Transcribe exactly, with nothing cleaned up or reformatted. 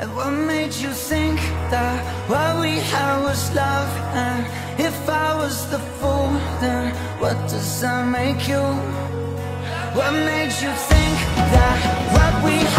And what made you think that what we had was love? And if I was the fool, then what does that make you? What made you think that what we